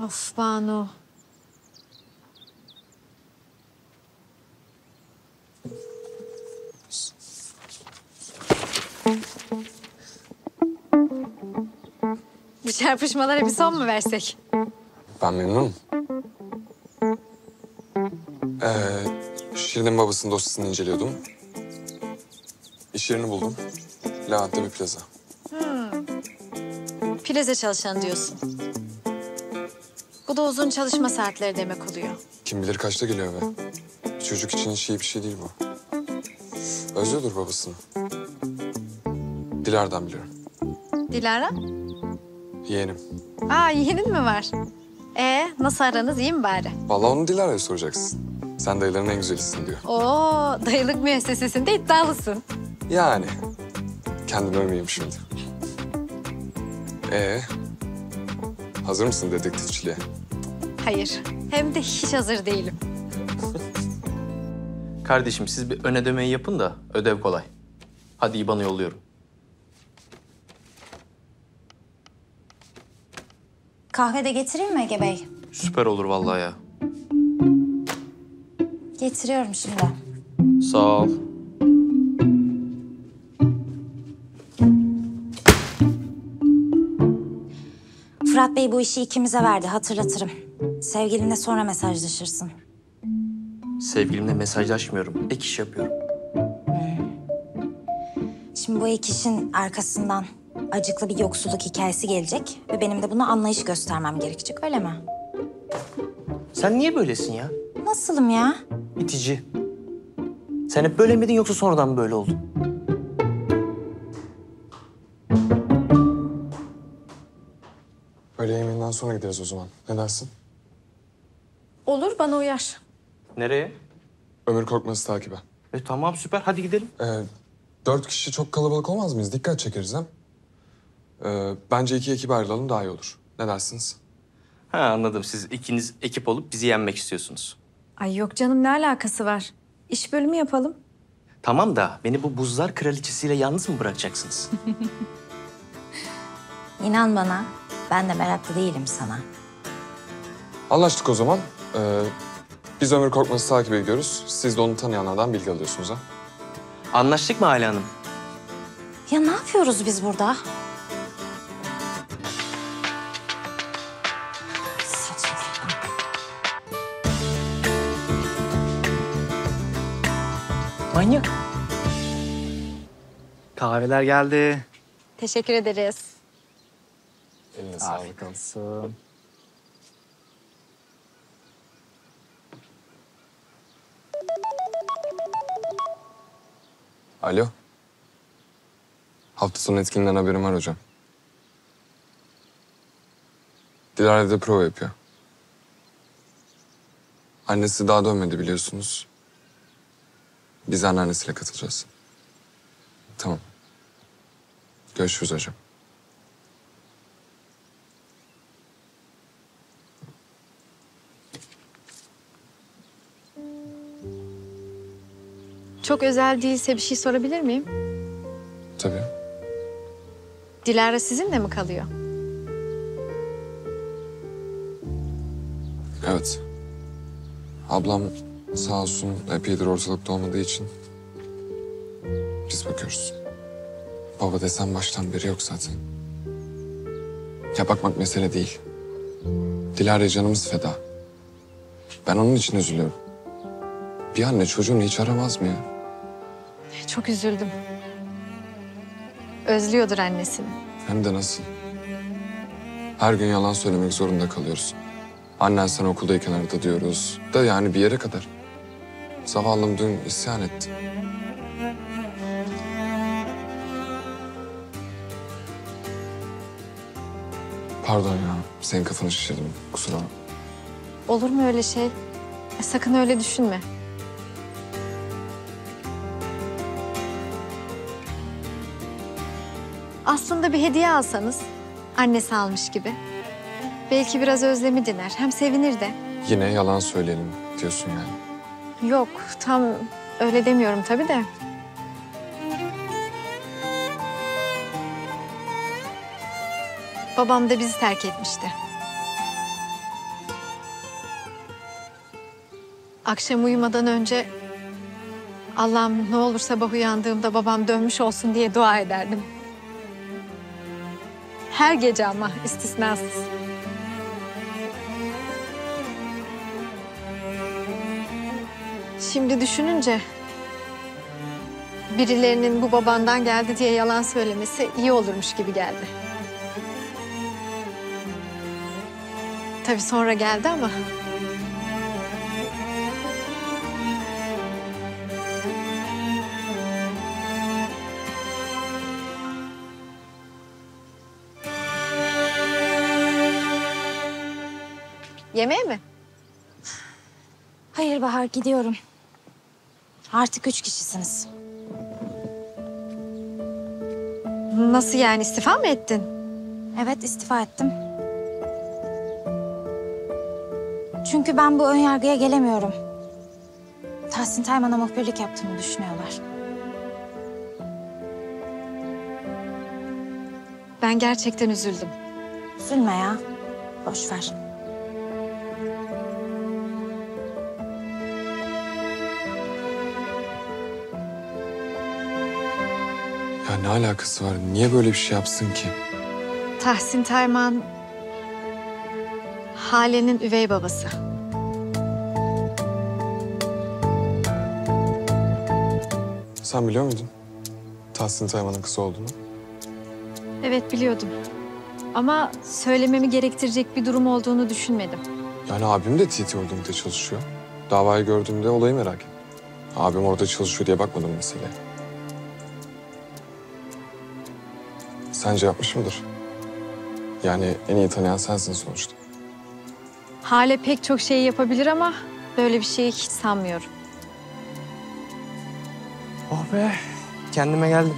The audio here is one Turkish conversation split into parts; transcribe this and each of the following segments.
Of Banu. Bu çarpışmalara bir son mu versek? Ben memnunum. Şirin'in babasının dosyasını inceliyordum. İş yerini buldum. Levent'te bir plaza. Plaza çalışanı diyorsun. Bu da uzun çalışma saatleri demek oluyor. Kim bilir kaçta geliyor eve. Bir çocuk için hiç iyi bir şey değil bu. Özlüyordur babasını. Dilara'dan biliyorum. Dilara? Yeğenim. Aa, yeğenin mi var? Nasıl aranız, iyi mi bari? Vallahi onu Dilara'ya soracaksın. Sen dayıların en güzelisin diyor. Oo, dayılık müessesesinde iddialısın. Yani. Kendimi övmeyeyim şimdi. Hazır mısın dedektifçiliğe? Hayır, hem de hiç hazır değilim. Kardeşim siz bir ön ödemeyi yapın da ödev kolay. Hadi IBAN'ı yolluyorum. Kahve de getireyim mi Ege Bey? Süper olur vallahi ya. Getiriyorum şimdi. Sağ ol. Fırat Bey bu işi ikimize verdi, hatırlatırım. Sevgilinle sonra mesajlaşırsın. Sevgilimle mesajlaşmıyorum. Ek iş yapıyorum. Şimdi bu ek işin arkasından acıklı bir yoksulluk hikayesi gelecek ve benim de buna anlayış göstermem gerekecek, öyle mi? Sen niye böylesin ya? Nasılım ya? İtici. Sen hep böyle miydin yoksa sonradan mı böyle oldun? Öğle yemeğinden sonra gideriz o zaman. Ne dersin? Olur, bana uyar. Nereye? Ömür Korkmaz'ı takibe. Tamam süper hadi gidelim. 4 kişi çok kalabalık olmaz mıyız? Dikkat çekeriz hem. Bence 2 ekibe ayrılalım daha iyi olur. Ne dersiniz? Ha anladım siz ikiniz ekip olup bizi yenmek istiyorsunuz. Ay yok canım, ne alakası var? İş bölümü yapalım. Tamam da beni bu buzlar kraliçesiyle yalnız mı bırakacaksınız? İnan bana, ben de meraklı değilim sana. Anlaştık o zaman. Biz Ömür Korkmaz'ı takip ediyoruz. Siz de onu tanıyanlardan bilgi alıyorsunuz ha. Anlaştık mı Hala Hanım? Ya ne yapıyoruz biz burada? Saçma sapan. Manyak. Kahveler geldi. Teşekkür ederiz. Eline sağlık olsun. Alo. Hafta sonu etkinliğinden haberim var hocam. Dilara da prova yapıyor. Annesi daha dönmedi biliyorsunuz. Biz anneannesiyle katılacağız. Tamam. Görüşürüz hocam. Çok özel değilse bir şey sorabilir miyim? Tabii. Dilara sizinle mi kalıyor? Evet. Ablam sağ olsun epeydir ortalıkta olmadığı için biz bakıyoruz. Baba desem baştan beri yok zaten. Ya bakmak mesele değil. Dilara'ya canımız feda. Ben onun için üzülüyorum. Bir anne çocuğunu hiç aramaz mı ya? Çok üzüldüm. Özlüyordur annesini. Hem de nasıl? Her gün yalan söylemek zorunda kalıyoruz. Annen sen okuldayken aradı diyoruz. Da yani bir yere kadar. Zavallım dün isyan etti. Pardon ya, senin kafanı şişirdim. Kusura bakma. Olur mu öyle şey? Sakın öyle düşünme. Aslında bir hediye alsanız, annesi almış gibi. Belki biraz özlemi diner, hem sevinir de. Yine yalan söyleyelim diyorsun yani. Yok, tam öyle demiyorum tabii de. Babam da bizi terk etmişti. Akşam uyumadan önce Allah'ım ne olur sabah uyandığımda babam dönmüş olsun diye dua ederdim. Her gece ama istisnasız. Şimdi düşününce birilerinin bu babandan geldi diye yalan söylemesi iyi olurmuş gibi geldi. Tabii sonra geldi ama. Yemeğe mi? Hayır Bahar, gidiyorum. Artık 3 kişisiniz. Nasıl yani, istifa mı ettin? Evet, istifa ettim. Çünkü ben bu önyargıya gelemiyorum. Tahsin Tayman'a muhbirlik yaptığımı düşünüyorlar. Ben gerçekten üzüldüm. Üzülme ya. Boş ver. Ya ne alakası var? Niye böyle bir şey yapsın ki? Tahsin Tayman, Hale'nin üvey babası. Sen biliyor muydun Tahsin Tayman'ın kızı olduğunu? Evet, biliyordum. Ama söylememi gerektirecek bir durum olduğunu düşünmedim. Yani abim de TT Holding'de çalışıyor. Davayı gördüğümde olayı merak ettim. Abim orada çalışıyor diye bakmadım meseleye. Sence yapmış mıdır? Yani en iyi tanıyan sensin sonuçta. Hale pek çok şey yapabilir ama böyle bir şeyi hiç sanmıyorum. Oh be, kendime geldim.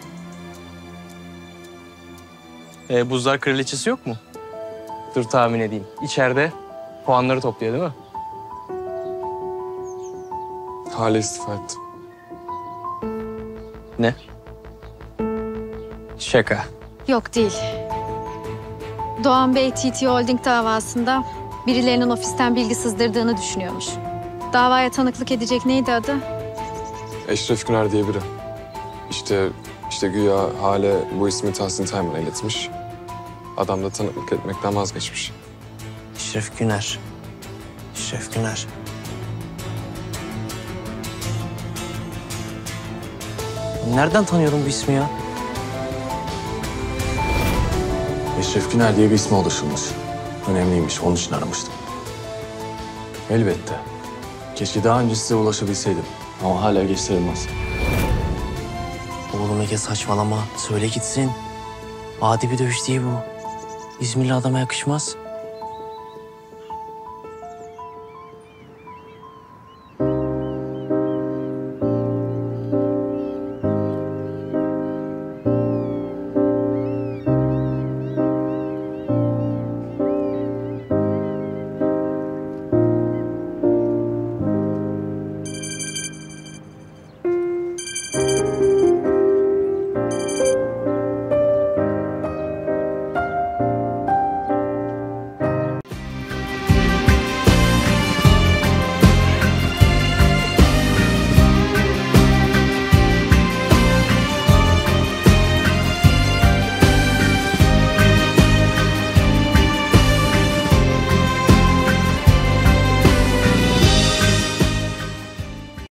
Buzlar kraliçesi yok mu? Dur tahmin edeyim. İçeride puanları topluyor değil mi? Hale istifa etti. Ne? Şaka. Yok, değil. Doğan Bey TT Holding davasında birilerinin ofisten bilgi sızdırdığını düşünüyormuş. Davaya tanıklık edecek neydi adı? Eşref Güner diye biri. İşte güya Hale bu ismi Tahsin Tayman'a iletmiş. Adam da tanıklık etmekten vazgeçmiş. Eşref Güner. Eşref Güner. Nereden tanıyorum bu ismi ya? Eşref Güner diye bir isme ulaşılmış. Önemliymiş, onun için aramıştım. Elbette. Keşke daha önce size ulaşabilseydim. Ama hala geç sayılmaz. Oğlum Ege saçmalama. Söyle gitsin. Adi bir dövüş değil bu. İzmirli adama yakışmaz.